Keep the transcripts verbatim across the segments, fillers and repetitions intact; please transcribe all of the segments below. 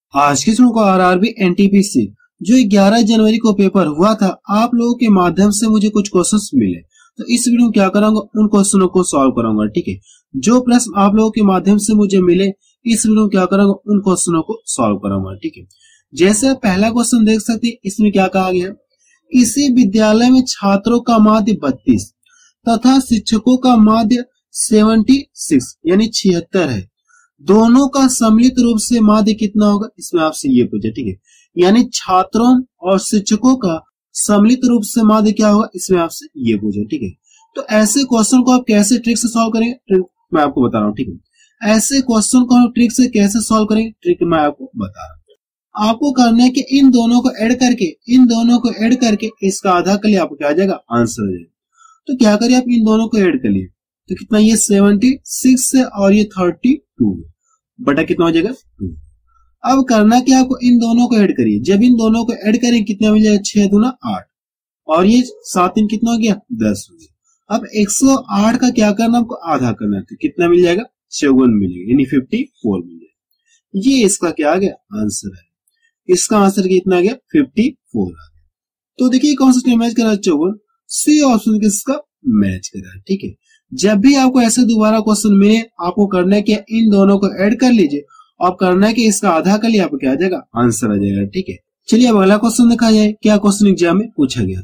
आज के सुनो को आरआरबी एनटीपीसी जो ग्यारह जनवरी को पेपर हुआ था, आप लोगों के माध्यम से मुझे कुछ क्वेश्चंस मिले, तो इस वीडियो में क्या करूंगा, उन क्वेश्चनों को सॉल्व कराऊंगा। ठीक है, जो प्रश्न आप लोगों के माध्यम से मुझे मिले, इस वीडियो में क्या करूंगा, उन क्वेश्चनों को सॉल्व कराऊंगा। ठीक है, जैसे पहला क्वेश्चन देख सकते हैं, इसमें क्या कहा गया है, किसी विद्यालय में छात्रों का माध्य बत्तीस तथा शिक्षकों का माध्य छिहत्तर यानी छिहत्तर है, दोनों का सम्मिलित रूप से माध्य कितना होगा, इसमें आपसे ये पूछे। ठीक है, यानी छात्रों और शिक्षकों का सम्मिलित रूप से माध्य क्या होगा, इसमें आपसे ये पूछे। ठीक है, तो ऐसे क्वेश्चन को आप कैसे ट्रिक से सॉल्व करेंगे, ट्रिक मैं आपको बता रहा हूँ। ठीक है, ऐसे क्वेश्चन को हम ट्रिक से कैसे सॉल्व करेंगे, ट्रिक मैं आपको बता रहा हूँ। आपको करना है कि इन दोनों को ऐड करके इन दोनों को ऐड करके इसका आधा कर लिया, आपको क्या आ जाएगा, आंसर आ जाएगा। तो क्या करिए, आप इन दोनों को ऐड कर लिए, तो कितना, ये छिहत्तर है और ये बत्तीस बटा कितना हो जाएगा, टू। अब करना क्या, आपको इन दोनों को ऐड करिए, जब इन दोनों को ऐड करेंगे कितना मिल जाएगा, छह दूना आठ और ये सात तीन कितना हो गया, दस हो गया। अब एक सौ आठ का क्या करना, आपको आधा करना है, तो कितना मिल जाएगा, चौवन मिलेगा, यानी चौवन मिल जाएगा। ये इसका क्या आ गया, आंसर है। इसका आंसर कितना आ गया, चौवन आ गया। तो देखिए कौन सा मैच कर रहा है, चौवन। सी ऑप्शन किसका मैच कर रहा है। ठीक है, जब भी आपको ऐसे दोबारा क्वेश्चन मिले, आपको करना है कि इन दोनों को ऐड कर लीजिए और करना है कि इसका आधा कर लिया, आपको क्या आ जाएगा, आंसर आ जाएगा। ठीक है, चलिए अब अगला क्वेश्चन देखा जाए, क्या क्वेश्चन एग्जाम में पूछा गया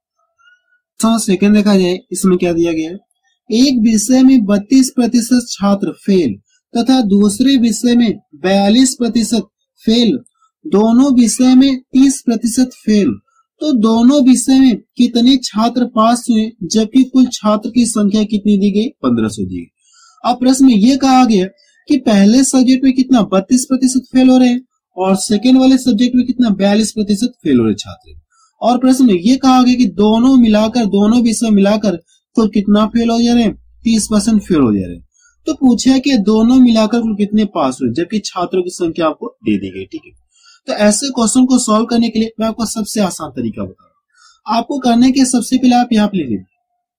था। सेकंड देखा जाए, इसमें क्या दिया गया है, एक विषय में बत्तीस प्रतिशत छात्र फेल तथा दूसरे विषय में बयालीस प्रतिशत फेल, दोनों विषय में तीस प्रतिशत फेल, तो दोनों विषय में कितने छात्र पास हुए, जबकि कुल छात्र की संख्या कितनी दी गई, पंद्रह सौ दी गई। अब प्रश्न में यह कहा गया कि पहले सब्जेक्ट में कितना बत्तीस प्रतिशत फेल हो रहे हैं और सेकेंड वाले सब्जेक्ट में कितना बयालीस प्रतिशत फेल हो रहे छात्र। और प्रश्न में यह कहा गया कि दोनों मिलाकर दोनों विषय मिलाकर कुल कितना फेल हो जा रहे हैं, तीस परसेंट फेल हो जा रहे हैं। तो पूछा कि दोनों मिलाकर कुल कितने पास हुए, जबकि छात्रों की संख्या आपको दे दी गई। ठीक है, तो ऐसे क्वेश्चन को सॉल्व करने के लिए मैं आपको सबसे आसान तरीका बता रहा हूं। आपको करने के सबसे पहले आप यहाँ पे लिख लीजिए,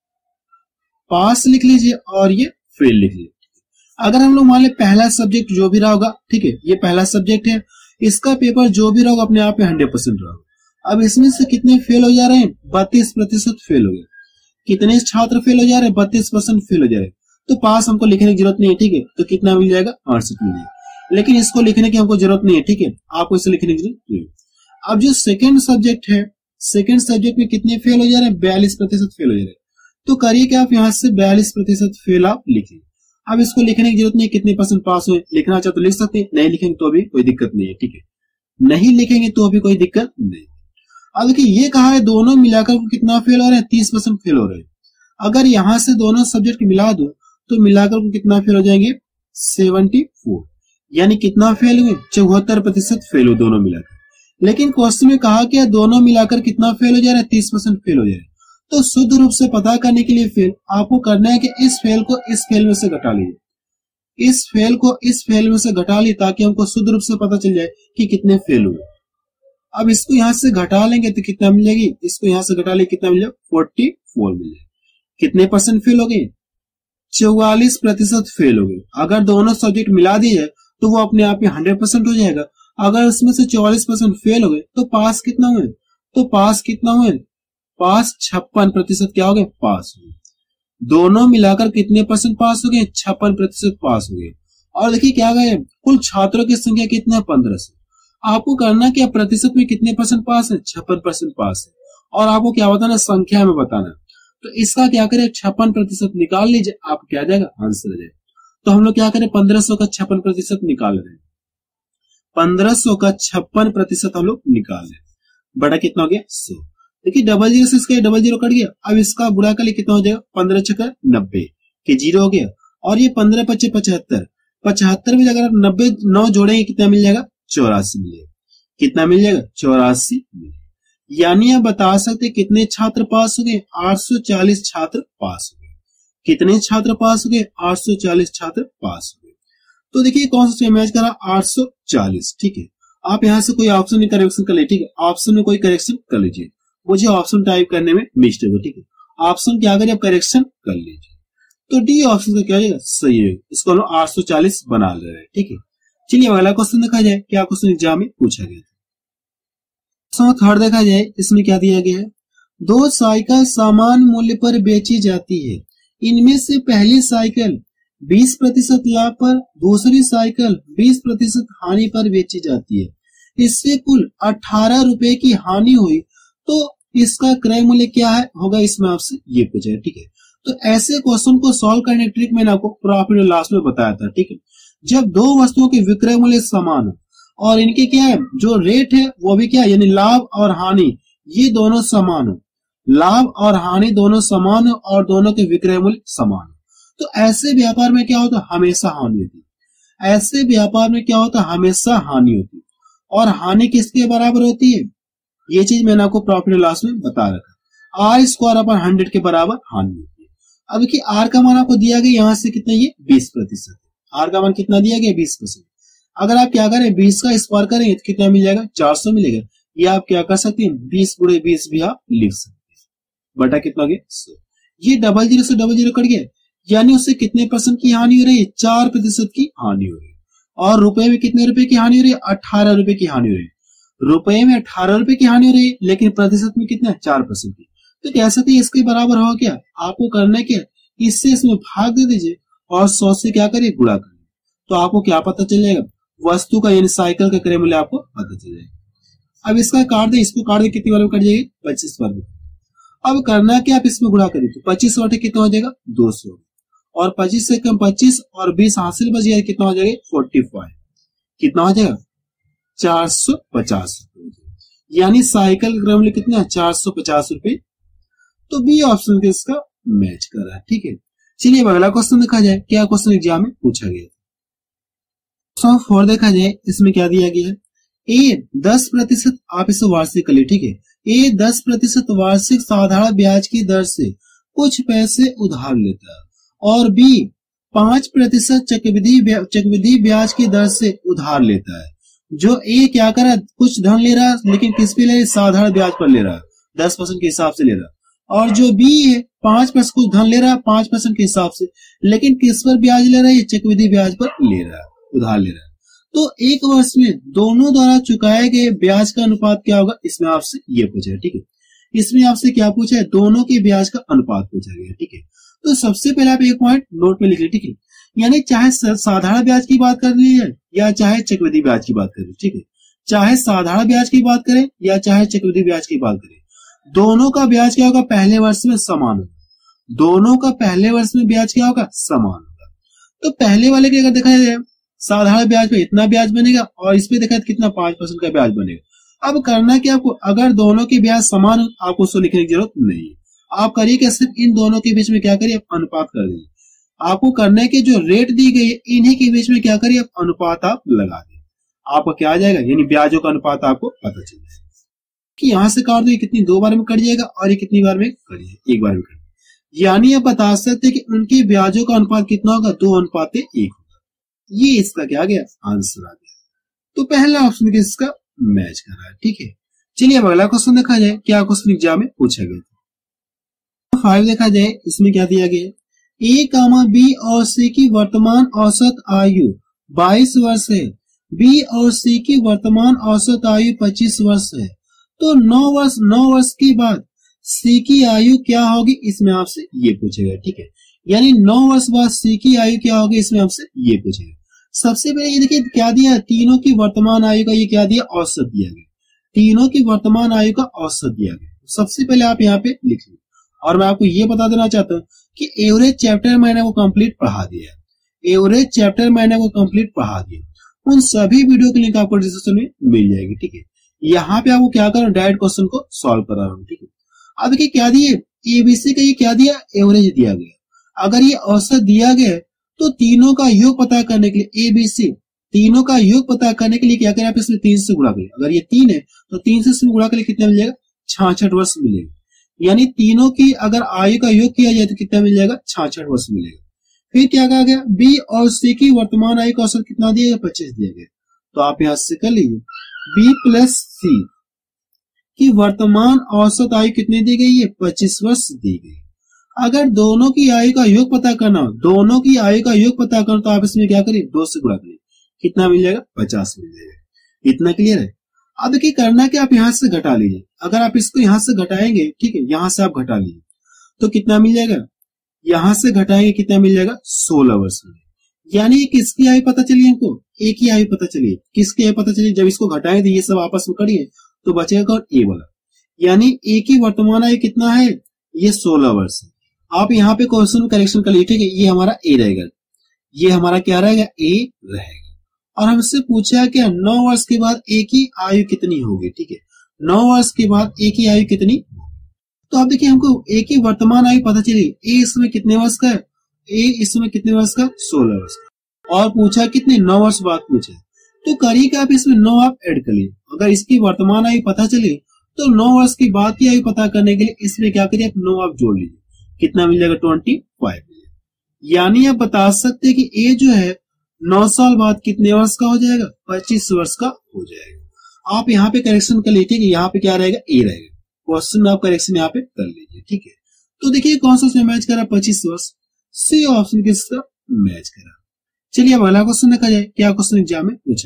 पास लिख लीजिए और ये फेल लिख लीजिए। अगर हम लोग मान ले पहला सब्जेक्ट जो भी रहा होगा, ठीक है, ये पहला सब्जेक्ट है, इसका पेपर जो भी रहा होगा अपने आप में हंड्रेड परसेंट रहा। अब इसमें से कितने फेल हो जा रहे हैं, बत्तीस प्रतिशत फेल हो गए। कितने छात्र फेल हो जा रहे हैं, बत्तीस परसेंट फेल हो जा रहे हैं। तो पास हमको लिखने की जरूरत नहीं है। ठीक है, तो कितना मिल जाएगा, अड़सठ मिल जाएगा। लेकिन इसको लिखने की हमको जरूरत नहीं है। ठीक है, आपको इसे लिखने की जरूरत नहीं है। अब जो सेकंड सब्जेक्ट है, सेकंड सब्जेक्ट में कितने फेल हो जा रहे हैं, बयालीस प्रतिशत फेल हो जा रहे हैं। तो करिए कि आप यहाँ से बयालीस प्रतिशत फेल आप लिखिए। अब इसको लिखने की जरूरत नहीं है, कितने परसेंट पास हुए, लिखना चाहे तो लिख सकते हैं, नहीं लिखेंगे तो भी कोई दिक्कत नहीं है। ठीक है, नहीं लिखेंगे तो भी कोई दिक्कत नहीं। अब देखिए ये कहा है दोनों मिलाकर कितना फेल हो रहे हैं, तीस परसेंट फेल हो रहे हैं। अगर यहाँ से दोनों सब्जेक्ट मिला दो तो मिलाकर कितना फेल हो जाएंगे, सेवेंटी फोर, यानी कितना फेल हुए, चौहत्तर प्रतिशत फेल हुए दोनों मिलाकर। लेकिन क्वेश्चन में कहा कि दोनों मिलाकर कितना फेल हो जा रहा है, तीस परसेंट फेल हो जा रहा है। तो शुद्ध रूप से पता करने के लिए फेल आपको करना है कि इस फेल को इस फेल में से घटा लीजिए, इस फेल को इस फेल में से घटा ली, ताकि हमको शुद्ध रूप से पता चल जाए कि कितने फेल हुए। अब इसको यहां से घटा लेंगे तो कितना मिल जाएगी, इसको यहां से घटा ले कितना मिल जाएगा, फोर्टी फोर मिल जाएगा। कितने परसेंट फेल हो गए, चौवालीस प्रतिशत फेल हो गए। अगर दोनों सब्जेक्ट मिला दिए जाए तो वो अपने आप में हंड्रेड परसेंट हो जाएगा। अगर उसमें से चौवालीस परसेंट फेल हो गए तो पास कितना हुए, तो पास कितना हुए, पास छप्पन प्रतिशत क्या हो गए, पास हुए। दोनों मिलाकर कितने परसेंट पास हो गए, छप्पन प्रतिशत पास हो गए। और देखिए क्या गए, कुल छात्रों की संख्या कितना है, पंद्रह सौ। आपको करना क्या, प्रतिशत में कितने परसेंट पास है, छप्पन परसेंट पास है। और आपको क्या बताना, संख्या में बताना। तो इसका क्या करें, छप्पन प्रतिशत निकाल लीजिए, आपको क्या आ जाएगा, आंसर आ जाएगा। तो हम लोग क्या करें, पंद्रह सौ का छप्पन प्रतिशत निकाल रहे हैं, पंद्रह सौ का छप्पन प्रतिशत हम लोग निकाल रहे हैं, बड़ा कितना हो गया, सौ। देखिए डबल जीरो से इसका डबल जीरो कट गया। अब इसका बुरा कर लिए कितना हो जाएगा, पंद्रह छक्का नब्बे के जीरो हो गया। और ये पंद्रह पच्चे पचहत्तर, पचहत्तर में अगर आप नब्बे नौ जोड़ेंगे कितना मिल जाएगा, चौरासी मिलेगा। कितना मिल जाएगा, चौरासी। यानी आप बता सकते कितने छात्र पास हो गए, आठ सौ चालीस छात्र पास हो गए। कितने छात्र पास हो गए, आठ सौ चालीस छात्र पास हो गए। तो देखिए कौन सा मैच करा, आठ सौ चालीस। ठीक है, आप यहां से कोई ऑप्शन में करेक्शन कर लीजिए। ठीक है, ऑप्शन में कोई करेक्शन कर लीजिए, मुझे ऑप्शन टाइप करने में मिस्टेक हो। ठीक है, ऑप्शन क्या करिए, आप करेक्शन कर लीजिए। तो डी ऑप्शन का क्या है, सही है। इसको हम आठ सौ चालीस बना ले रहे हैं। ठीक है, चलिए अगला क्वेश्चन देखा जाए, क्या क्वेश्चन एग्जाम में पूछा गया था। थर्ड देखा जाए, इसमें क्या दिया गया है, दो साइकिल समान मूल्य पर बेची जाती है, इनमें से पहली साइकिल बीस प्रतिशत लाभ पर, दूसरी साइकिल बीस प्रतिशत हानि पर बेची जाती है, इससे कुल अठारह रुपए की हानि हुई, तो इसका क्रय मूल्य क्या है होगा, इसमें आपसे ये पूछा है। ठीक है, तो ऐसे क्वेश्चन को सॉल्व करने की ट्रिक मैंने आपको प्रॉफिट एंड लॉस में बताया था। ठीक है, जब दो वस्तुओं के विक्रय मूल्य समान हो और इनके क्या है, जो रेट है वो भी क्या, यानी लाभ और हानि ये दोनों समान हो, लाभ और हानि दोनों समान हो और दोनों के विक्रय मूल्य समान हो, तो ऐसे व्यापार में क्या होता है, हमेशा हानि होती है। ऐसे व्यापार में क्या होता है, हमेशा हानि होती है, और हानि किसके बराबर होती है, ये चीज मैंने आपको प्रॉफिट एंड लॉस में बता रखा, आर स्क्वायर अपन हंड्रेड के बराबर हानि होती है। अब देखिए आर का मान आपको दिया गया यहां से कितना, ये बीस प्रतिशत है, आर का मान कितना दिया गया, बीस प्रतिशत। अगर आप क्या करें, बीस का स्क्वायर करेंगे तो कितना मिल जाएगा, चार सौ मिलेगा। ये आप क्या कर सकते हैं, बीस गुणे बीस भी आप लिख सकते हैं, बटा कितना हो गया सौ। ये डबल जीरो से डबल जीरो कट गया, यानी उससे कितने परसेंट की हानि हो रही है, चार प्रतिशत की हानि हो रही है। और रुपए में कितने रुपए की हानि हो रही है, अठारह रुपए की हानि हो रही है। रुपए में अठारह रुपए की हानि हो रही है, लेकिन प्रतिशत में कितना, चार परसेंट की। तो कह सकते हैं इसके बराबर हो क्या, आपको करने के इससे इसमें भाग दे दीजिए और सौ से क्या करिए, गुणा करिए, तो आपको क्या पता चलेगा, वस्तु का यानी साइकिल का क्रय मूल्य आपको पता चल जाएगा। अब इसका काट दे, इसको काट दे, कितनी बार में कट जाएगी, पच्चीस बार में। अब करना क्या, आप इसमें गुणा करिए तो पच्चीस बटे कितना हो जाएगा, दो सौ, और पच्चीस से कम पच्चीस और बीस हासिल बच गया, कितना हो जाएगा, फोर्टी फाइव, कितना हो जाएगा, चार सौ पचास रुपए, यानी साइकिल का क्रय मूल्य कितना है, चार सौ पचास रुपए। तो बी ऑप्शन के इसका मैच कर रहा है। ठीक है, चलिए अगला क्वेश्चन देखा जाए, क्या क्वेश्चन एग्जाम में पूछा गया था। फोर देखा जाए, इसमें क्या दिया गया है, ए दस प्रतिशत, आप इसे वार्षिक कर लीजिए। ठीक है, ए दस प्रतिशत वार्षिक साधारण ब्याज की दर से कुछ पैसे उधार लेता है, और बी पांच प्रतिशत चक्रवृद्धि चक्रवृद्धि ब्याज की दर से उधार लेता है। जो ए क्या कर रहा है, कुछ धन ले रहा है, लेकिन किस पे ले रहा है, साधारण ब्याज पर ले रहा है, दस परसेंट के हिसाब से ले रहा है। और जो बी है पांच परसेंट कुछ धन ले रहा है, पांच परसेंट के हिसाब से, लेकिन किस पर ब्याज ले रहा है, चक्रवृद्धि ब्याज पर ले रहा है, उधार ले रहा है। तो एक वर्ष में दोनों द्वारा चुकाए गए ब्याज का अनुपात क्या होगा, इसमें आपसे ये पूछा है। ठीक है, इसमें आपसे क्या पूछा है, दोनों के ब्याज का अनुपात पूछा गया है। ठीक है, तो सबसे पहले आप एक पॉइंट नोट में लिख लीजिए। ठीक है, यानी चाहे साधारण ब्याज की बात कर ली है या चाहे चक्रवृद्धि ब्याज की बात करें, ठीक है, चाहे साधारण ब्याज की बात करें या चाहे चक्रवृद्धि ब्याज की बात करें, दोनों का ब्याज क्या होगा, पहले वर्ष में समान होगा। दोनों का पहले वर्ष में ब्याज क्या होगा, समान होगा। तो पहले वाले के अगर देखा जाए, साधारण ब्याज पे इतना ब्याज बनेगा और इस पे देखा तो कितना, पांच परसेंट का ब्याज बनेगा। अब करना क्या आपको, अगर दोनों के ब्याज समान हो, आपको उसको लिखने की जरूरत नहीं है। आप करिए कि सिर्फ इन दोनों के बीच में क्या करिए, अनुपात कर दीजिए। आपको करने के जो रेट दी गई है, इन्हीं के बीच में क्या करिए, अनुपात आप लगा दें, आपको क्या आ जाएगा, यानी ब्याजों का अनुपात आपको पता चल जाएगा कि यहां से काट दो, कितनी, दो बार में कट जाएगा, और ये कितनी बार में कट जाएगा, एक बार में कट। यानी आप बता सकते हैं कि उनके ब्याजों का अनुपात कितना होगा, दो अनुपात एक होगा। ये इसका क्या आ गया, आंसर आ गया। तो पहला ऑप्शन इसका मैच कर रहा है। ठीक है, चलिए अब अगला क्वेश्चन देखा जाए, क्या क्वेश्चन एग्जाम में पूछा गया था। फाइव देखा जाए, इसमें क्या दिया गया, ए कामा बी और सी की वर्तमान औसत आयु बाईस वर्ष है, बी और सी की वर्तमान औसत आयु पच्चीस वर्ष है, तो नौ वर्ष नौ वर्ष के बाद सी की आयु क्या होगी, इसमें आपसे ये पूछेगा। ठीक है, यानी नौ वर्ष बाद सी की आयु क्या होगी, इसमें आपसे ये पूछेगा। सबसे पहले ये देखिए क्या दिया, तीनों की वर्तमान आयु का ये क्या दिया, औसत दिया गया। तीनों की वर्तमान आयु का औसत दिया गया। सबसे पहले आप यहाँ पे लिख लीजिए, और मैं आपको ये बता देना चाहता हूँ कि एवरेज चैप्टर मैंने वो कंप्लीट पढ़ा दिया है। एवरेज चैप्टर मैंने वो कंप्लीट पढ़ा दिया, उन सभी वीडियो की लिंक आपको डिस्क्रिप्शन में मिल जाएगी। ठीक है, यहाँ पे आपको क्या कर रहा हूँ, डायरेक्ट क्वेश्चन को सॉल्व करा रहा हूँ। ठीक है, अब देखिए क्या दिए, एबीसी का ये क्या दिया, एवरेज दिया गया। अगर ये औसत दिया गया तो तीनों का योग पता करने के लिए, एबीसी तीनों का योग पता करने के लिए क्या करें, आप इसमें तीन से गुणा करें। अगर ये तीन है तो तीन से इसमें गुणा करके कितना मिल जाएगा, छाछठ वर्ष मिलेगा। यानी तीनों की अगर आयु का योग किया जाए तो कितना मिल जाएगा, छाछठ वर्ष मिलेगा। फिर क्या कहा गया, बी और सी की वर्तमान आयु का औसत कितना दिया गया, पच्चीस दिया गया। तो आप यहां से कर लीजिए, बी प्लस सी की वर्तमान औसत आयु कितनी दी गई है, पच्चीस वर्ष दी गई। अगर दोनों की आयु का योग पता करना हो, दोनों की आयु का योग पता करना, तो आप इसमें क्या करिए, दो से गुणा करिए। कितना मिल जाएगा, पचास मिल जाएगा। इतना क्लियर है। अब देखिए करना क्या, आप यहां से घटा लीजिए। अगर आप इसको यहां से घटाएंगे, ठीक है, यहां से आप घटा लीजिए तो कितना मिल जाएगा, यहां से घटाएंगे कितना मिल जाएगा, सोलह वर्ष में। यानी किसकी आयु पता चली हमको, एक ही आयु पता चली। किसकी आयु पता चली, जब इसको घटाएंगे तो ये सब आपस में करिए तो बचेगा कौन, ए वाला। यानी ए की वर्तमान आयु कितना है, ये सोलह वर्ष है। आप यहाँ पे क्वेश्चन करेक्शन कर लीजिए, ठीक है, ये हमारा ए रहेगा, ये हमारा क्या रहेगा, ए रहेगा। और हमसे पूछा क्या, नौ वर्ष के बाद ए की आयु कितनी होगी, ठीक है, नौ वर्ष के बाद ए की आयु कितनी। तो आप देखिए हमको ए की वर्तमान आयु पता चली, ए इसमें कितने वर्ष का है, ए इसमें कितने वर्ष का, सोलह वर्ष का। और पूछा कितने, नौ वर्ष बाद पूछा, तो करिए कि आप इसमें नौ आप ऐड कर लीजिए। अगर इसकी वर्तमान आयु पता चली तो नौ वर्ष की बाद की आयु पता करने के लिए इसमें क्या करिए, आप नौ आप जोड़ लीजिए, कितना मिल जाएगा, ट्वेंटी फाइव। यानी आप बता सकते हैं कि ए जो है नौ साल बाद कितने वर्ष का हो जाएगा, पच्चीस वर्ष का हो जाएगा। आप यहाँ पे करेक्शन कर लीजिए, यहाँ पे क्या रहेगा, ए रहेगा। क्वेश्चन आप करेक्शन यहाँ पे कर लीजिए, ठीक है। तो देखिए कौन सा मैच करा, पच्चीस वर्ष, सी ऑप्शन किसका मैच करा। चलिए अब अगला क्वेश्चन देखा जाए, क्या क्वेश्चन एग्जाम में पूछा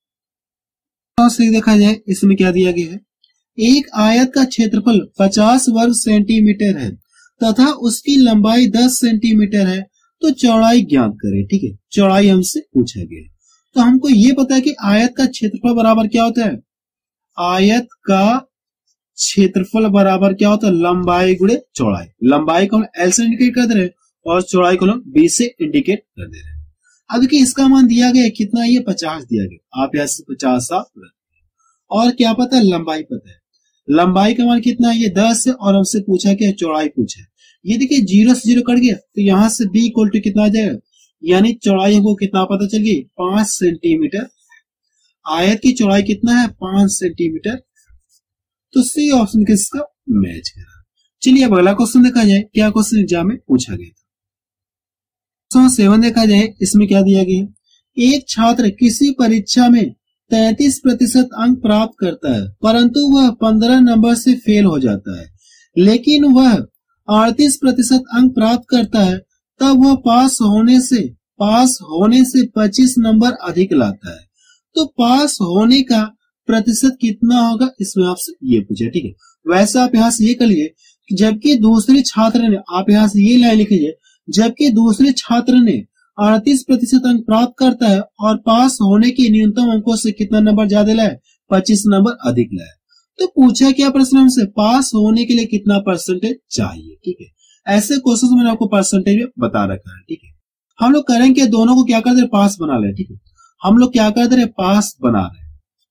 गया था। देखा जाए इसमें क्या दिया गया है, एक आयत का क्षेत्रफल पचास वर्ग सेंटीमीटर है तथा उसकी लंबाई दस सेंटीमीटर है, तो चौड़ाई ज्ञात करें, ठीक है। चौड़ाई हमसे पूछा गया, तो हमको ये पता है कि आयत का क्षेत्रफल बराबर क्या होता है, आयत का क्षेत्रफल बराबर क्या होता है, लंबाई गुणे चौड़ाई। लंबाई को हम एल से इंडिकेट कर दे रहे हैं और चौड़ाई को हम बी से इंडिकेट कर दे रहे हैं। अब देखिए इसका मान दिया गया कितना, ये पचास दिया गया, आप यहाँ से पचास आप और क्या पता है, लंबाई पता है। लंबाई का मान कितना है, ये दस है, और हमसे पूछा क्या, चौड़ाई पूछा है। ये देखिए जीरो से जीरो कट गया, तो यहाँ से बी इक्वल टू कितना आ जाएगा, यानी चौड़ाई हमको कितना पता चल गई, पांच सेंटीमीटर। आयत की चौड़ाई कितना है, पांच सेंटीमीटर। तो सी ऑप्शन किसका मैच करा। चलिए अब अगला क्वेश्चन देखा जाए, क्या क्वेश्चन एग्जाम में पूछा गया था। क्वेश्चन सेवन देखा जाए, इसमें क्या दिया गया, एक छात्र किसी परीक्षा में तैंतीस प्रतिशत अंक प्राप्त करता है परंतु वह पंद्रह नंबर से फेल हो जाता है, लेकिन वह अड़तीस प्रतिशत अंक प्राप्त करता है, तब वह पास होने से पास होने से पच्चीस नंबर अधिक लाता है। तो पास होने का प्रतिशत कितना होगा, इसमें आपसे ये पूछा, ठीक है। वैसे आप यहाँ से ये कर लिए, जबकि दूसरे छात्र ने, आप यहाँ से ये लाइन लिख लीजिए, जबकि दूसरे छात्र ने अड़तीस प्रतिशत अंक प्राप्त करता है और पास होने के न्यूनतम अंकों से कितना नंबर ज्यादा लाया, पच्चीस नंबर अधिक लाया। तो पूछा क्या प्रश्न हमसे, पास होने के लिए कितना परसेंटेज चाहिए, ठीक है। ऐसे क्वेश्चन मैंने आपको परसेंटेज में बता रखा है, ठीक है। हम लोग करेंगे दोनों को क्या कर दे, पास बना ले, ठीक है। हम लोग क्या कर दे, पास बना रहे,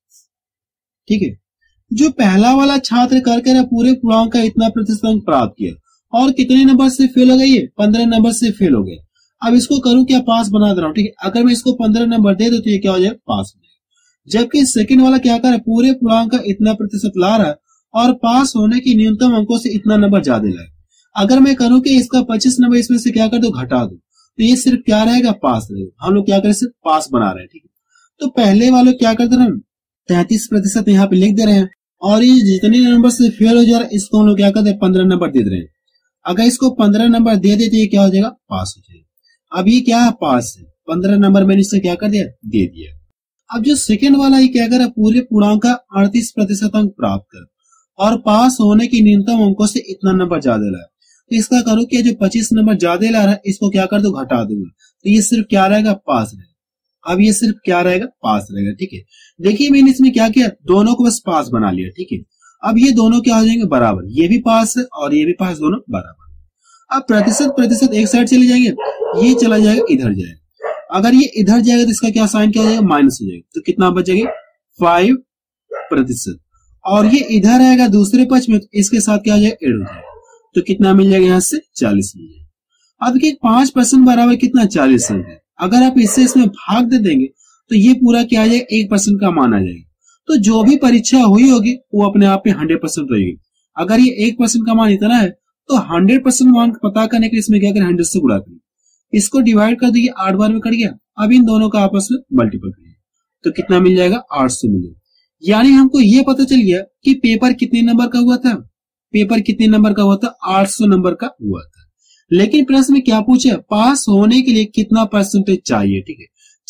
ठीक है। जो पहला वाला छात्र करके पूरे पूर्णांक का इतना प्रतिशत अंक प्राप्त किया और कितने नंबर से फेल हो गई है, पंद्रह नंबर से फेल हो गए। अब इसको करूं क्या, पास बना दे रहा हूं, ठीक है। अगर मैं इसको पंद्रह नंबर दे दूं तो ये क्या हो जाएगा, पास हो जाएगा। जबकि सेकंड वाला क्या कर रहा है, पूरे पूर्णांक का इतना प्रतिशत ला रहा है और पास होने की न्यूनतम अंकों से इतना नंबर ज्यादा लाए। अगर मैं करूं कि इसका पच्चीस नंबर इसमें से क्या कर दो, घटा दो, तो ये सिर्फ क्या रहेगा, पास रहेगा। हम लोग क्या करें, सिर्फ पास बना रहे हैं, ठीक है। तो पहले वाले क्या कर दे रहे हैं, तैंतीस प्रतिशत यहाँ पे लिख दे रहे हैं, और ये जितने नंबर से फेल हो जा रहा है इसको हम लोग क्या करते हैं, पंद्रह नंबर दे दे रहे हैं। अगर इसको पंद्रह नंबर दे देते ये क्या हो जाएगा, पास हो जाएगा। अब ये क्या है, पास है, पंद्रह नंबर मैंने इससे क्या कर दिया, दे दिया। अब जो सेकंड वाला ये क्या कर, पूरे पूर्णांक का अड़तीस प्रतिशत अंक प्राप्त कर और पास होने की न्यूनतम अंकों से इतना नंबर ज्यादा ला, तो इसका करो कि जो पच्चीस नंबर ज्यादा ला रहा है इसको क्या कर दो, घटा दूंगा, तो ये सिर्फ क्या रहेगा, पास रहेगा। अब ये सिर्फ क्या रहेगा, पास रहेगा, ठीक है। देखिए मैंने इसमें क्या किया, दोनों को बस पास बना लिया, ठीक है। अब ये दोनों क्या हो जाएंगे, बराबर, ये भी पास है और ये भी पास, दोनों बराबर। अब प्रतिशत प्रतिशत एक साइड चले जाएंगे, ये चला जाएगा इधर जाएगा। अगर ये इधर जाएगा तो इसका क्या साइन क्या हो जाएगा, माइनस हो जाएगा, तो कितना बचेगा, फाइव प्रतिशत। और ये इधर आएगा दूसरे पक्ष में, तो इसके साथ क्या हो जाएगा, एड हो जाएगा, तो कितना मिल जाएगा, यहाँ से चालीस मिल जाएगा। अब देखिए पांच परसेंट बराबर कितना, चालीस है। अगर आप इससे इसमें भाग दे देंगे तो ये पूरा क्या आ जाएगा, एक परसेंट का मान आ जाएगा। तो जो भी परीक्षा हुई होगी वो अपने आप में हंड्रेड परसेंट रहेगी। अगर ये एक परसेंट का मान इतना है तो हंड्रेड परसेंट मान पता करने के लिए इसमें क्या करें, हंड्रेड से गुणा करें, इसको डिवाइड कर दीजिए, आठ बार में कट गया। अब इन दोनों का आपस में मल्टीपल करिए तो कितना मिल जाएगा, आठ सौ मिलेगा। यानी हमको ये पता चल गया कि पेपर कितने नंबर का हुआ था, पेपर कितने नंबर का हुआ था, आठ सौ नंबर का हुआ था। लेकिन प्रश्न में क्या पूछा, पास होने के लिए कितना परसेंटेज चाहिए, ठीक है।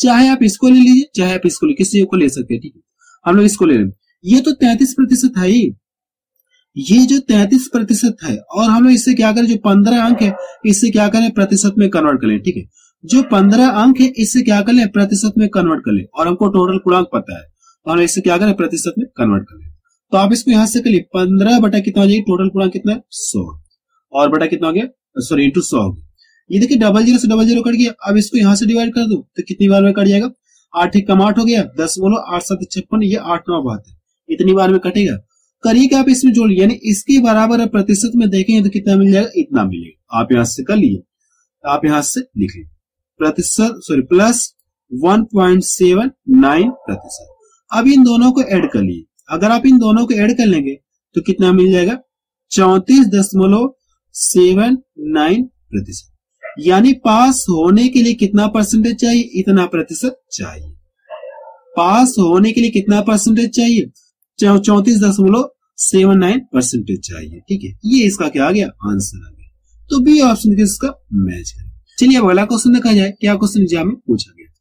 चाहे आप इसको ले लीजिए, चाहे आप इसको ले, किसी को ले सकते हैं, ठीक है। हम लोग इसको ले रहे हैं। ये तो तैंतीस प्रतिशत है ही, ये जो तैंतीस प्रतिशत है, और हम लोग इससे क्या करें, जो पंद्रह अंक है इससे क्या करें, प्रतिशत में कन्वर्ट कर लें, ठीक है। जो पंद्रह अंक है इससे क्या कर लें, प्रतिशत में कन्वर्ट कर लें, और हमको टोटल पूर्णांक पता है तो हम इससे क्या करें, प्रतिशत में कन्वर्ट कर लें। तो आप इसको यहां से कर लिए, पंद्रह बटा कितना हो जाएगी, टोटल पूर्णांक कितना है, सौ, और बटा कितना हो गया, सॉरी इंटू सौ हो गया। ये देखिए डबल जीरो से डबल जीरो कट गया। अब इसको यहां से डिवाइड कर दो तो कितनी बार में कट जाएगा, आठ एक कम आठ हो गया, दस बोलो, आठ सात छप्पन, ये आठ नौ बहत्तर, इतनी बार में कटेगा। करिए आप इसमें जोड़, यानी इसके बराबर प्रतिशत में देखेंगे तो कितना मिल जाएगा, इतना मिलेगा। आप यहां से कर लिए, आप यहां से लिख लें प्रतिशत, sorry plus one point seven nine प्रतिशत। अब इन दोनों को ऐड कर लिए, अगर आप इन दोनों को ऐड कर लेंगे तो कितना मिल जाएगा, चौंतीस दशमलव सेवन नाइन प्रतिशत। यानी पास होने के लिए कितना परसेंटेज चाहिए, इतना प्रतिशत चाहिए। पास होने के लिए कितना परसेंटेज चाहिए, चौंतीस दशमलव सेवन नाइन परसेंटेज चाहिए, ठीक है। ये इसका क्या आ गया, आंसर आ गया। तो बी ऑप्शन के इसका मैच करें। चलिए अब अगला क्वेश्चन देखा जाए, क्या क्वेश्चन एग्जाम में पूछा गया।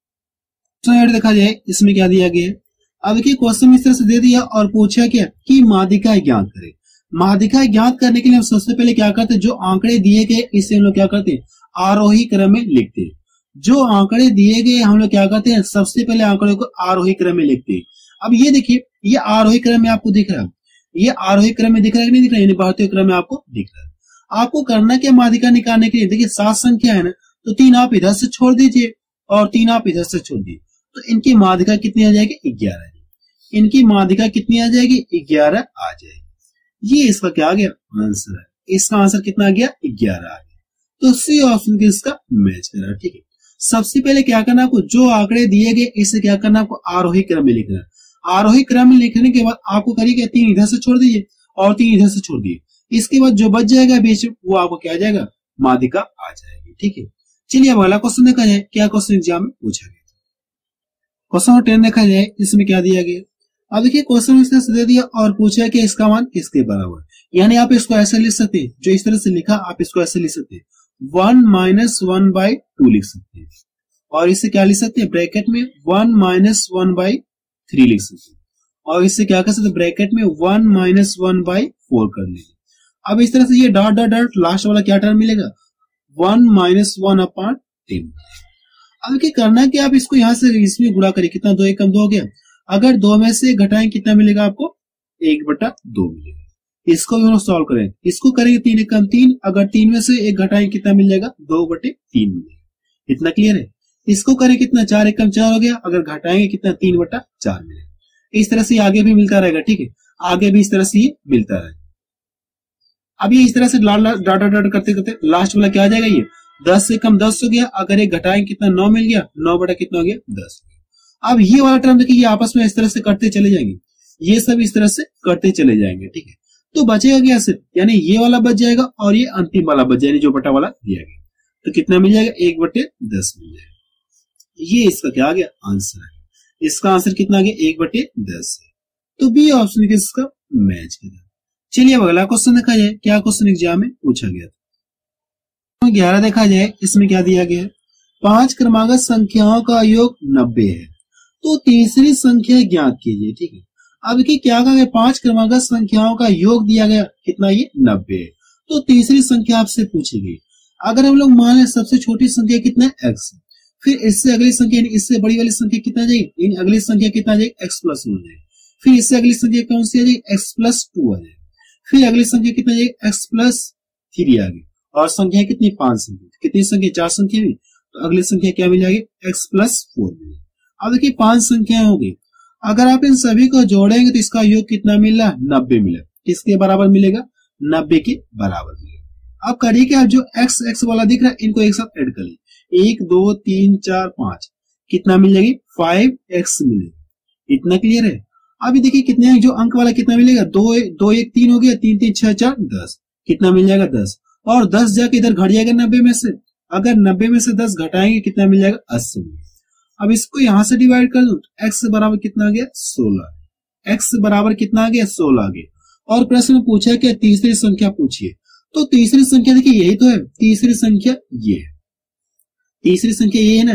क्वेश्चन देखा जाए, इसमें क्या दिया गया है। अब देखिए क्वेश्चन इस तरह से दे दिया और पूछा क्या कि माध्यिका ज्ञात करें। माध्यिका ज्ञात करने के लिए हम सबसे पहले क्या करते हैं, जो आंकड़े दिए गए इसे हम लोग क्या करते हैं, आरोही क्रम में लिखते हैं। जो आंकड़े दिए गए हम लोग क्या करते हैं, सबसे पहले आंकड़ों को आरोही क्रम में लिखते हैं। अब ये देखिए, ये आरोही क्रम में आपको दिख रहा है, ये आरोही क्रम में दिख रहा है कि नहीं दिख रहा है, यानी बढ़ते क्रम में आपको दिख रहा है। आपको करना क्या, माध्यिका निकालने के लिए, देखिए सात संख्या है ना, तो तीन आप इधर से छोड़ दीजिए और तीन आप इधर से छोड़ दीजिए, तो इनकी माध्यिका कितनी आ जाएगी, ग्यारह। इनकी माध्यिका कितनी आ जाएगी, ग्यारह आ जाएगी। ये इसका क्या आ गया, आंसर है। इसका आंसर कितना आ गया, ग्यारह आ गया। तो सी ऑप्शन के इसका मैच करा, ठीक है। सबसे पहले क्या करना आपको, जो आंकड़े दिए गए इसे क्या करना आपको, आरोही क्रम में लिखना। आरोही क्रम में लिखने के बाद आपको करिए तीन इधर से छोड़ दीजिए और तीन इधर से छोड़ दीजिए। इसके बाद जो बच जाएगा बीच में वो आपको क्या आ जाएगा, माध्यिका आ जाएगी, ठीक है। चलिए अब अगला क्वेश्चन देखा जाए, क्या क्वेश्चन एग्जाम में पूछा गया। क्वेश्चन नंबर टेन देखा जाए, इसमें क्या दिया गया। अब देखिए क्वेश्चन इस तरह से दे दिया और पूछा कि इसका मान किसके बराबर, यानी आप इसको ऐसे लिख सकते हैं, जो इस तरह से लिखा आप इसको ऐसे लिख सकते हैं, one minus one by two लिख सकते हैं, और इससे क्या लिख सकते हैं, ब्रैकेट में one minus one by three लिख सकते हैं, और इससे क्या कर सकते हैं, ब्रैकेट में one minus one by four कर लेंगे। अब इस तरह से ये डॉट डॉट डॉट लास्ट वाला क्या टर्म मिलेगा, one minus one upon ten. अब क्या करना है कि आप इसको यहां से इसमें गुणा करिए, कितना, दो एक कम दो हो गया। अगर दो में से घटाएं कितना मिलेगा आपको, एक बटा दो मिलेगा। इसको भी हम सॉल्व करें, इसको करेंगे तीन एक कम तीन, अगर तीन में से एक घटाएं कितना मिल जाएगा, दो बटे तीन मिलेगा। इतना क्लियर है। इसको करें कितना, चार एक कम चार हो गया, अगर घटाएंगे कितना, तीन बटा चार मिलेगा। इस तरह से आगे भी मिलता रहेगा, ठीक है, आगे भी इस तरह से ये मिलता रहेगा। अब ये इस तरह से डॉट डॉट करते करते लास्ट वाला क्या आ जाएगा, ये दस से कम दस हो गया, अगर एक घटाएं कितना, नौ मिल गया, नौ बटा कितना हो गया, दस। अब ये वाला टर्म देखिए, ये आपस में इस तरह से करते चले जाएंगे, ये सब इस तरह से करते चले जाएंगे, ठीक है। तो बचेगा क्या सिर्फ, यानी ये वाला बच जाएगा और ये अंतिम वाला बच जाएगा, जो बटा वाला दिया गया, तो कितना मिल जाएगा, एक बटे दस मिल जाएगा। ये इसका क्या आ गया, आंसर है। इसका आंसर कितना आ गया, एक बटे दस है। तो बी ऑप्शन के इसका मैच करेगा। चलिए अब अगला क्वेश्चन देखा जाए, क्या क्वेश्चन एग्जाम में पूछा गया था। ग्यारह देखा जाए, इसमें क्या दिया गया है, पांच क्रमागत संख्याओं का योग नब्बे है, तो तीसरी संख्या ज्ञात कीजिए, ठीक है। अब देखिए क्या कहा गया, पांच क्रमागत संख्याओं का योग दिया गया, कितना, ये नब्बे है। तो तीसरी संख्या आपसे पूछेगी। अगर हम लोग मान लें सबसे छोटी संख्या कितना है, एक्स, फिर इससे अगली संख्या, इससे बड़ी वाली संख्या कितना जाएगी, अगली संख्या कितना जाएगी, एक्स प्लस वन जाएगी। फिर इससे अगली संख्या कौन सी आ जाएगी, एक्स प्लस टू आ जाएगी। फिर अगली संख्या कितना जाएगी, एक्स प्लस थ्री आ गई, और संख्या कितनी, पांच संख्या, कितनी संख्या, चार संख्या हुई, तो अगली संख्या क्या मिल जाएगी, एक्स प्लस फोर मिलेगी। अब देखिए पांच संख्याएं हो गई, अगर आप इन सभी को जोड़ेंगे तो इसका योग कितना मिल रहा है, नब्बे मिलेगा। किसके बराबर मिलेगा, नब्बे के बराबर मिलेगा। अब करिए कि आप जो एक्स एक्स वाला दिख रहा है इनको एक साथ ऐड कर लीजिए, एक दो तीन चार पांच, कितना मिल जाएगी, फाइव एक्स मिलेगा। इतना क्लियर है। अभी देखिए कितने जो अंक वाला कितना मिलेगा, दो दो एक तीन हो गया, तीन तीन छह चार दस, कितना मिल जाएगा, दस। और दस जाके इधर घट जाएगा नब्बे में से, अगर नब्बे में से दस घटाएंगे कितना मिल जाएगा, अस्सी। अब इसको यहां से डिवाइड कर दो, एक्स बराबर कितना आ गया, सोलह। एक्स बराबर कितना आ गया, सोलह आ गया। और प्रश्न में पूछा कि तीसरी संख्या पूछिए, तो तीसरी संख्या देखिए यही तो है, तीसरी संख्या ये है, तीसरी संख्या ये है ना।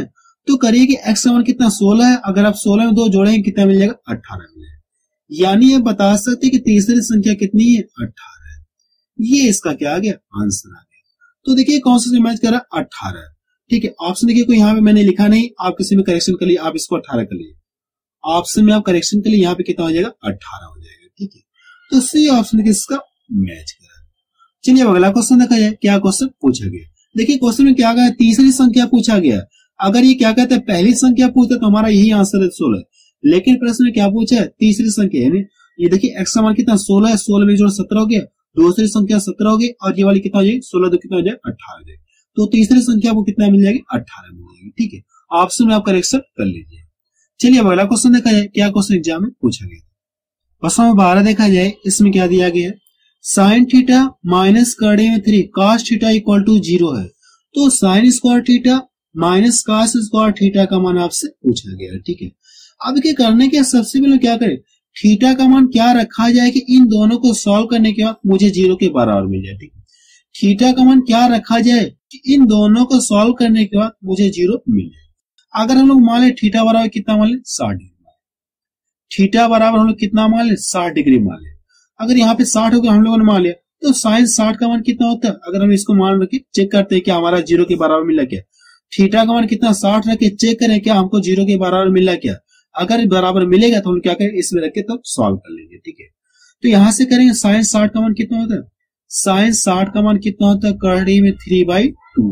तो करिए कि एक्स का मान कितना सोलह है, अगर आप सोलह में दो जोड़ेंगे कितना मिल जाएगा, अठारह मिल जाएगा। यानी आप बता सकते कि तीसरी संख्या कितनी है, अठारह है। ये इसका क्या आ गया, आंसर आ गया। तो देखिए कौन सा मैच कर रहा है, अठारह। ठीक है, ऑप्शन देखिए कोई यहाँ पे मैंने लिखा नहीं, आप किसी में करेक्शन कर लिए, आप इसको अठारह कर लिए, ऑप्शन में आप करेक्शन के लिए यहाँ पे कितना हो जाएगा, अठारह हो जाएगा। ठीक है, तो सी ऑप्शन किसका मैच कर रहा है। चलिए अब अगला क्वेश्चन देखा जाए, क्या क्वेश्चन पूछा गया। देखिए क्वेश्चन में क्या गया, तीसरी संख्या पूछा गया। अगर ये क्या कहता है, पहली संख्या पूछता तो हमारा यही आंसर है सोलह, लेकिन प्रश्न में क्या पूछा है, तीसरी संख्या। यानी ये देखिए एक्स का मान कितना सोलह है, सोलह में जोड़ सत्रह हो गया, दूसरी संख्या सत्रह हो गई, और ये वाली कितना हो जाएगी, सोलह दो कितना हो जाएगा, अठारह हो जाएगा। तो तीसरी संख्या को कितना मिल जाएगी, अठारह मिल जाएगी। ठीक है, ऑप्शन में आप करेक्शन कर लीजिए। चलिए अब अगला क्वेश्चन देखा जाए, क्या क्वेश्चन एग्जाम में पूछा गया। क्वेश्चन में बारह देखा जाए, इसमें क्या दिया गया है, साइन थीटा माइनस कर्डे में three cos theta equal to zero है। तो sine square theta minus cos square theta का मान आपसे पूछा गया है। ठीक है, अब क्या करने के, सबसे पहले क्या करें, थीटा का मान क्या रखा जाए कि इन दोनों को सॉल्व करने के बाद मुझे जीरो के बराबर मिल जाए। ठीक है, थीटा का मान क्या रखा जाए कि इन दोनों को सॉल्व करने के बाद मुझे जीरो मिल जाए। अगर हम लोग मान ले थीटा बराबर कितना मान ले, साठ डिग्री, थीटा बराबर हम लोग कितना मान ले, साठ डिग्री मान ले। अगर यहाँ पे साठ हो गया हम लोगों ने मान लिया, तो साइन साठ का मान कितना होता है, अगर हम इसको मान रखे चेक करते हैं कि हमारा जीरो के बराबर मिला क्या, थीटा का मान कितना साठ रखे चेक करें क्या हमको जीरो के बराबर मिला क्या। अगर बराबर मिलेगा तो हम क्या करें, इसमें रख के तब सॉल्व कर लेंगे। ठीक है, तो यहां से करेंगे, साइन साठ का मान कितना होता है, साइन साठ का मान कितना होता है, कर्डी में थ्री बाई टू।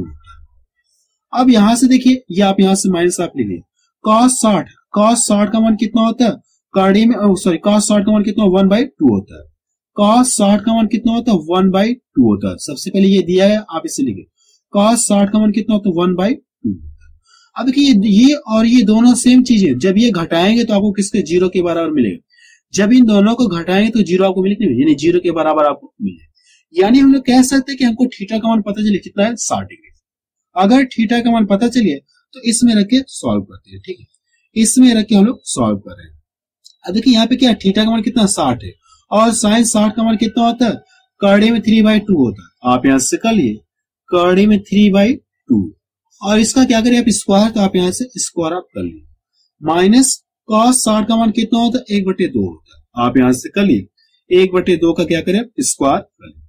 अब यहां से देखिए, ये आप यहां से माइनस आप लीजिए, कॉस साठ, कॉस साठ का मान कितना होता है, कर्डी में सॉरी कॉस साठ का मान कितना, वन बाई टू होता है। कॉस साठ का मान कितना होता है, वन बाई टू होता है। सबसे पहले ये दिया है, आप इसे लिखिए, कॉस साठ का मान कितना होता है, वन बाई टू। अब देखिए ये और ये दोनों सेम चीज है, जब ये घटाएंगे तो आपको किसके, जीरो के बराबर मिलेगा। जब इन दोनों को घटाएंगे तो जीरो आपको मिलेगा, यानी जीरो के बराबर आपको मिलेगा। यानी हम लोग कह सकते हैं कि हमको थीटा का मान पता चले कितना है, साठ डिग्री। अगर थीटा का मान पता चलिए तो इसमें रख के सॉल्व करते हैं। ठीक है, इसमें रख के हम लोग सॉल्व कर रहे हैं। अब देखिए यहाँ पे क्या, थीटा का मान कितना, साठ है, और साइन साठ का मान कितना होता है, कर्डी में थ्री बाई टू होता है। आप यहां से कर लिए, कर्डी में थ्री बाई टू, और इसका क्या करें आप स्क्वायर, तो आप यहां से स्क्वायर आप कर लिए, माइनस कॉस साठ का मान कितना होता है, एक बटे दो होता है। आप यहां से कर लिए, एक बटे दो का क्या करें स्क्वायर कर लिए।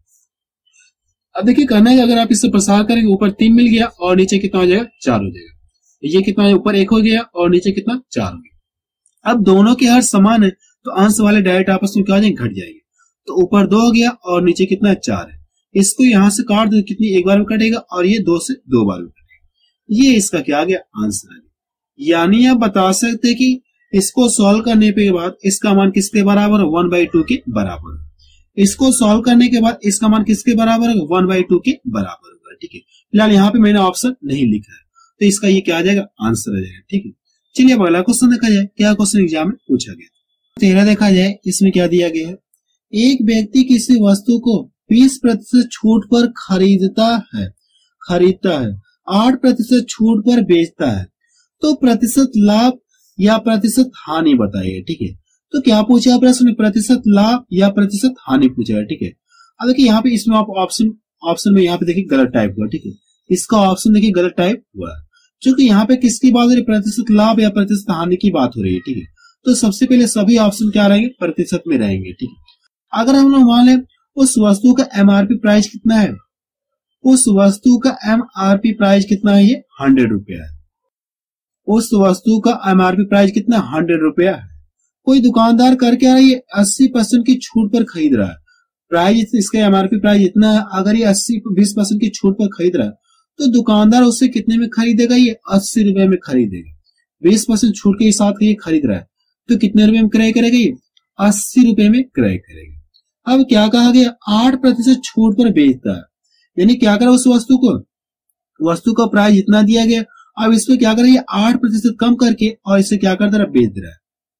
अब देखिए करना है, अगर आप इससे प्रसार करेंगे, ऊपर तीन मिल गया और नीचे कितना हो जाएगा, चार हो जाएगा। ये कितना है, ऊपर एक हो गया और नीचे कितना, चार हो गया। अब दोनों के हर समान है तो अंश वाले डायरेक्ट आपस में क्या हो जाएंगे, घट जाएंगे। तो ऊपर दो हो गया और नीचे कितना, चार है। इसको यहां से काट दो, कितनी, एक बार में कटेगा, और ये दो से दो बार में कटेगा। ये इसका क्या आ गया, आंसर आ गया। यानी आप बता सकते हैं कि इसको सॉल्व करने के बाद इसका मान किसके बराबर है, वन बाई टू के बराबर है। इसको सॉल्व करने के बाद इसका मान किसके बराबर है, वन बाई टू के बराबर होगा। ठीक है, फिलहाल यहाँ पे मैंने ऑप्शन नहीं लिखा है, तो इसका ये क्या आ जाएगा, आंसर आ जाएगा। ठीक है, चलिए अब अगला क्वेश्चन देखा जाए, क्या क्वेश्चन एग्जाम में पूछा गया। तेरह देखा जाए, इसमें क्या दिया गया है, एक व्यक्ति किसी वस्तु को बीस प्रतिशत छूट पर खरीदता है खरीदता है आठ प्रतिशत छूट पर बेचता है, तो प्रतिशत लाभ या प्रतिशत हानि बताइए। ठीक है, तो क्या पूछा प्रश्न, प्रतिशत लाभ या प्रतिशत हानि पूछा है। ठीक है, अब देखिए यहाँ पे इसमें आप ऑप्शन ऑप्शन में यहाँ पे देखिए गलत टाइप हुआ। ठीक है, इसका ऑप्शन देखिए गलत टाइप हुआ है, क्योंकि यहाँ पे किसकी बात हो रही है, प्रतिशत लाभ या प्रतिशत हानि की बात हो रही है। ठीक है, तो सबसे पहले सभी ऑप्शन क्या रहेंगे, प्रतिशत में रहेंगे। ठीक है, अगर हम लोग मान लें उस वस्तु का एमआरपी प्राइस कितना है, उस वस्तु का एमआरपी प्राइस कितना है, ये हंड्रेड रुपया है। उस वस्तु का एमआरपी प्राइस कितना, हंड्रेड रुपया है। कोई दुकानदार करके आ रहा है, अस्सी परसेंट की छूट पर खरीद रहा है, प्राइस इसका एमआरपी प्राइस इतना है। अगर ये अस्सी बीस परसेंट की छूट पर खरीद रहा है तो दुकानदार उससे कितने में खरीदेगा, ये अस्सी रुपए में खरीदेगा। बीस परसेंट छूट के साथ ये खरीद रहा है तो कितने रुपए में क्रय करेगा, ये अस्सी रुपए में क्रय करेगा। अब क्या कहा गया, आठ प्रतिशत छूट पर बेचता है, यानी क्या करा, उस वस्तु को वस्तु का प्राइस इतना दिया गया, अब इसको क्या करें, आठ प्रतिशत कम करके और इसे क्या कर दे रहा, बेच रहा है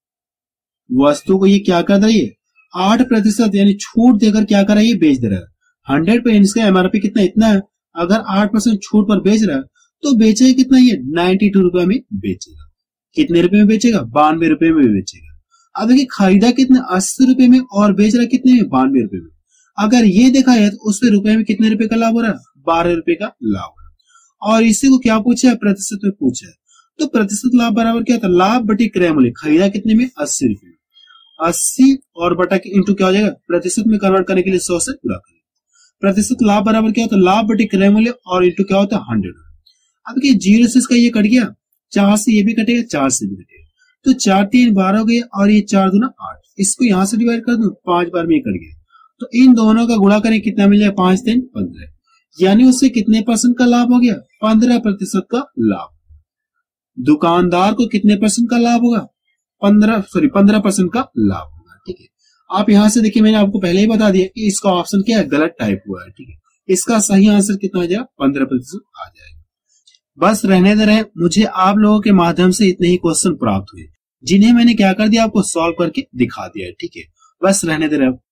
वस्तु को। ये क्या कर रहा है, आठ प्रतिशत यानी छूट देकर क्या कर रहा है, ये बेच दे रहा है। हंड्रेड पे इसका एमआरपी कितना, इतना है। अगर आठ परसेंट छूट पर बेच रहा है तो बेचेगा कितना, ये नाइन्टी टू रुपए में बेचेगा। कितने रुपए में बेचेगा, बानवे रुपए में बेचेगा। अब देखिए खरीदा कितने, अस्सी रुपए में, और बेच रहा कितने में, बानवे रुपए में। अगर ये देखा जाए तो उससे रुपए में कितने रुपए का लाभ हो रहा है, बारह रुपए का लाभ हो रहा है। और इसी को क्या पूछा है, प्रतिशत में पूछा है। तो प्रतिशत लाभ बराबर क्या होता है, लाभ बटे क्रय मूल्य। खरीदा कितने में, अस्सी रुपए में। अस्सी और बटा के इंटू क्या हो जाएगा, प्रतिशत में कन्वर्ट करने के लिए सौ से गुणा करें। प्रतिशत लाभ बराबर क्या होता है, लाभ बटे क्रय मूल्य और इंटू क्या होता है, हंड्रेड। अब क्या जीरो से इसका ये कट गया, चार से ये भी कटेगा, चार से भी कटेगा, तो चार तीन बारह हो गया और ये चार दूना आठ। इसको यहां से डिवाइड कर दूं, पांच बार में ये कट गया, तो इन दोनों का गुणा करें कितना मिल जाएगा, पांच तीन पंद्रह, यानी उससे कितने परसेंट का लाभ हो गया, पंद्रह प्रतिशत का लाभ। दुकानदार को कितने परसेंट का लाभ होगा, पंद्रह सॉरी पंद्रह परसेंट का लाभ होगा। ठीक है, आप यहां से देखिए, मैंने आपको पहले ही बता दिया कि इसका ऑप्शन क्या है, गलत टाइप हुआ है। ठीक है, इसका सही आंसर कितना आ जाएगा, पंद्रह प्रतिशत आ जाएगा। बस रहने दे रहे, मुझे आप लोगों के माध्यम से इतने ही क्वेश्चन प्राप्त हुए, जिन्हें मैंने क्या कर दिया, आपको सॉल्व करके दिखा दिया है। ठीक है, बस रहने दे रहे।